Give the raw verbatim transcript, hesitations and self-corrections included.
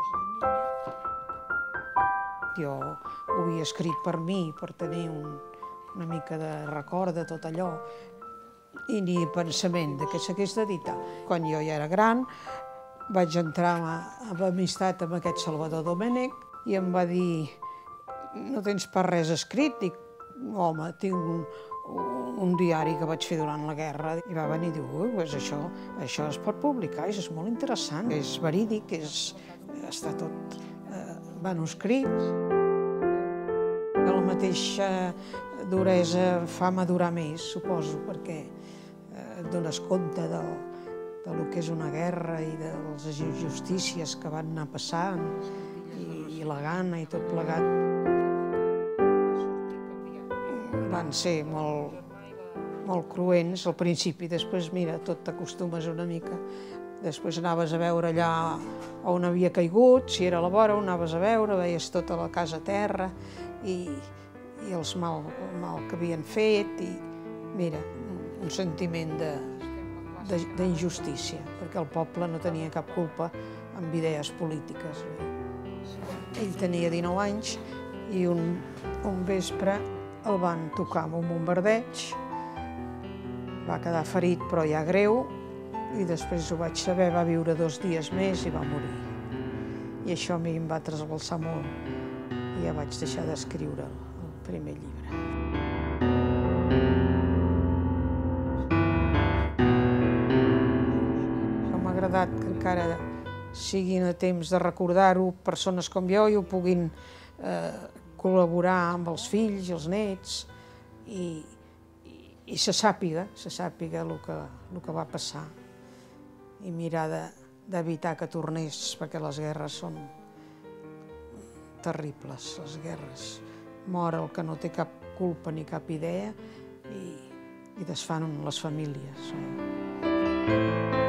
Jo ho havia escrit per mi, per tenir un, una mica de record de tot allò, i ni pensament de que s'hagués d'editar. Quan jo ja era gran, vaig entrar en amistat amb aquest Salvador Domènech i em va dir: no tens per res escrit? Dic: home, tinc un, un diari que vaig fer durant la guerra. I va venir i diu: ui, pues això, això es pot publicar, és molt interessant, és verídic, és, està tot eh, manuscrit. La mateixa duresa fa madurar més, suposo, perquè eh, et dones compte de, de lo que és una guerra i de les injustícies que van anar passant, i, i la gana i tot plegat. Van ser molt, molt cruents al principi, després, mira, tot t'acostumes una mica. Després anaves a veure allà on havia caigut, si era a la vora, anaves a veure, veies tota la casa a terra i, i els mal, el mal que havien fet, i mira, un sentiment d'injustícia, perquè el poble no tenia cap culpa amb idees polítiques. Ell tenia dinou anys i un, un vespre el van tocar amb un bombardeig, va quedar ferit però ja greu, i després ho vaig saber, va viure dos dies més i va morir. I això a mi em va trasbalsar molt i ja vaig deixar d'escriure el primer llibre. M'ha agradat que encara siguin a temps de recordar-ho persones com jo i ho puguin eh, col·laborar amb els fills i els nets i, i, i se sàpiga, se sàpiga el que, el que va passar i mirar d'evitar que tornés, perquè les guerres són terribles, les guerres. Mor el que no té cap culpa ni cap idea i, i desfan les famílies.